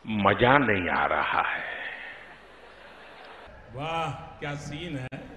मजा नहीं आ रहा है। वाह क्या सीन है।